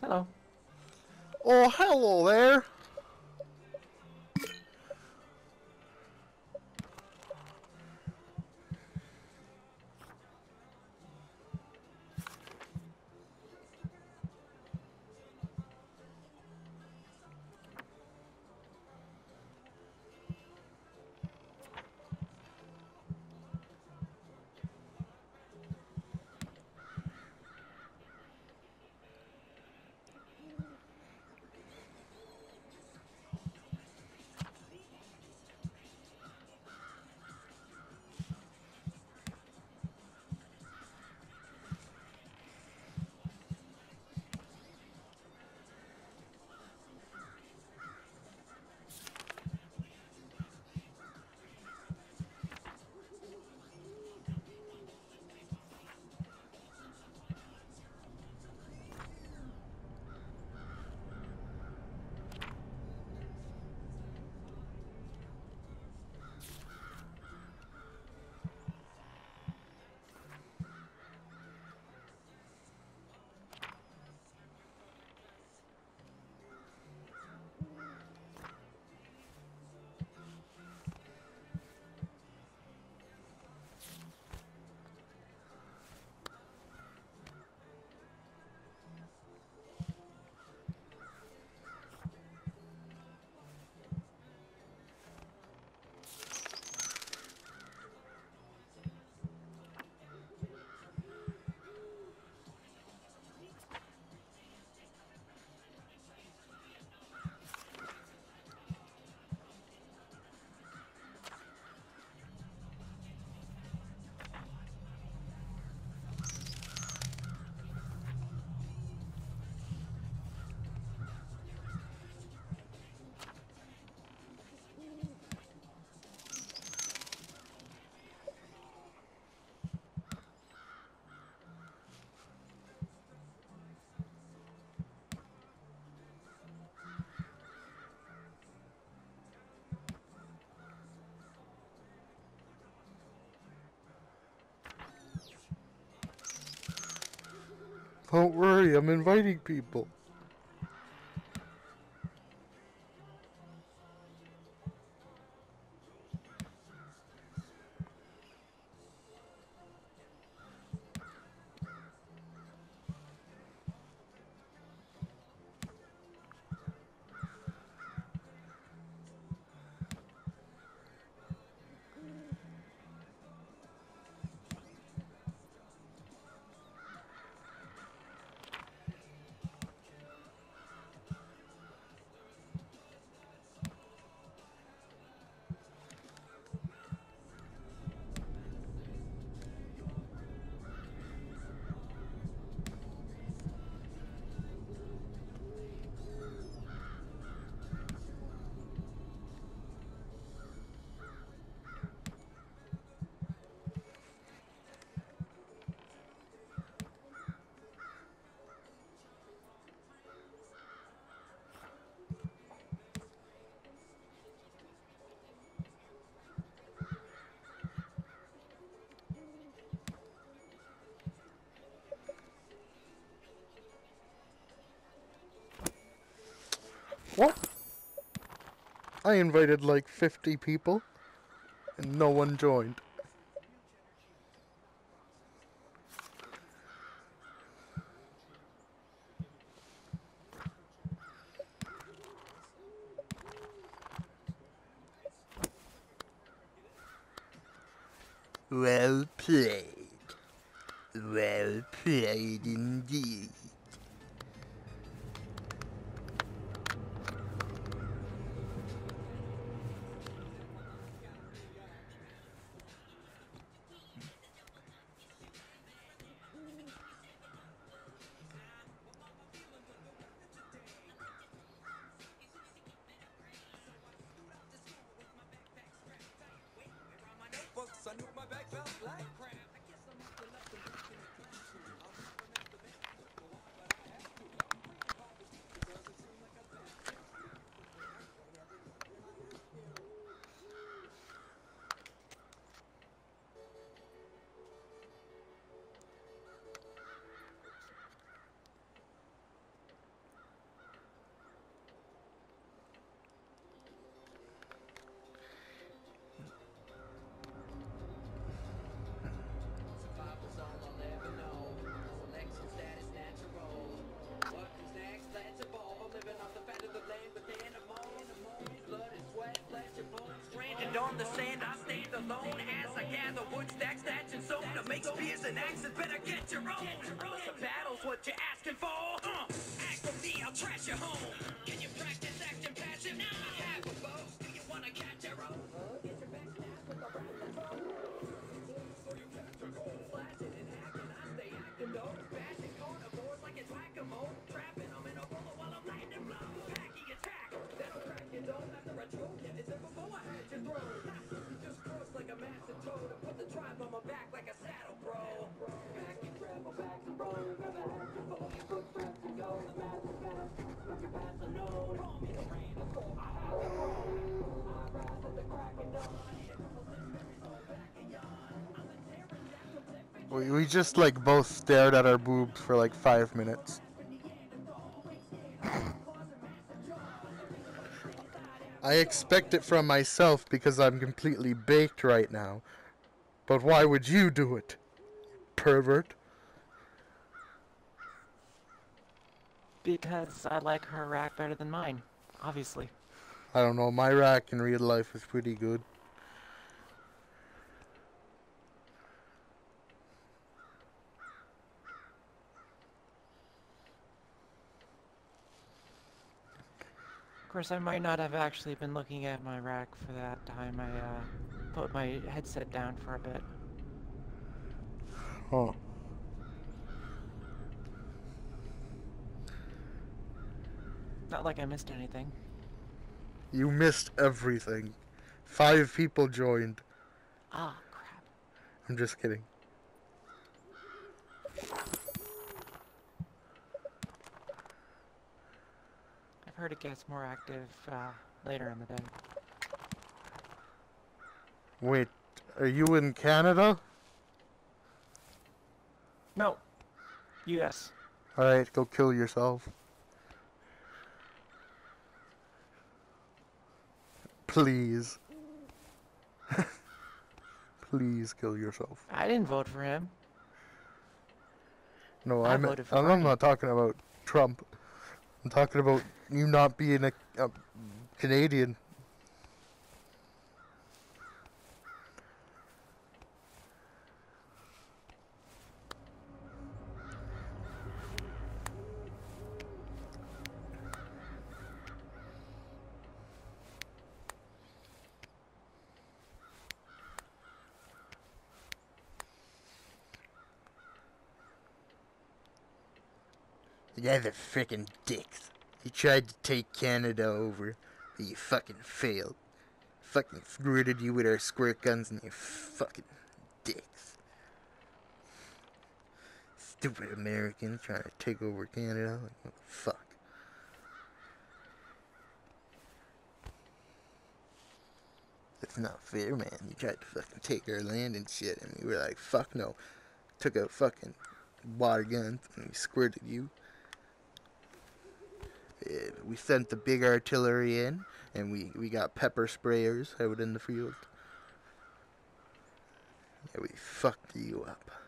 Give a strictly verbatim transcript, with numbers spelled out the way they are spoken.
Hello. Oh, hello there. Don't worry, I'm inviting people. What? I invited like fifty people, and no one joined. Well played. Well played indeed. sand, I stand alone as I gather wood, stack, thatch, and soda to make spears and axes. Better get your own. Some battles, what you asking for? Uh, ask for me, I'll trash your home. Can you practice action passion? I have a bow. Do you wanna catch your own? Get your back stabbed with a rattling bow. So you catch your goal. Flashing and hacking, I stay acting though. Bashing carnivores like it's whack-a-mole. Trapping them in a roller while I'm lightning blow. Packy attack, that'll crack your dome after I choke you. Is it before I had your throat? Just cross like a massive toad and put the tribe on my back like a saddle, bro. Pack your travel back and roll. Never had to follow your footsteps and go. The math is fast, but your past unknown. Call me the rain, I have the throne. I rise at the crack of dawn. We, we just like both stared at our boobs for like five minutes. I expect it from myself because I'm completely baked right now. But why would you do it, pervert? Because I like her rack better than mine, obviously. I don't know, my rack in real life is pretty good. Of course, I might not have actually been looking at my rack for that time. I uh, put my headset down for a bit. Huh. Not like I missed anything. You missed everything. Five people joined. Ah, crap. I'm just kidding. I've heard it gets more active uh, later in the day. Wait, are you in Canada? No. U S. Alright, go kill yourself. Please. Please kill yourself. I didn't vote for him. No, I I'm, voted for I'm Bernie. not talking about Trump. I'm talking about you not being a, a Canadian. You guys are freaking dicks. You tried to take Canada over, but you fucking failed. Fucking squirted you with our squirt guns and you fucking dicks. Stupid Americans trying to take over Canada. Like, what the fuck? That's not fair, man. You tried to fucking take our land and shit, and we were like, fuck no. Took out fucking water guns and we squirted you. Yeah, we sent the big artillery in, and we, we got pepper sprayers out in the field. Yeah, we fucked you up.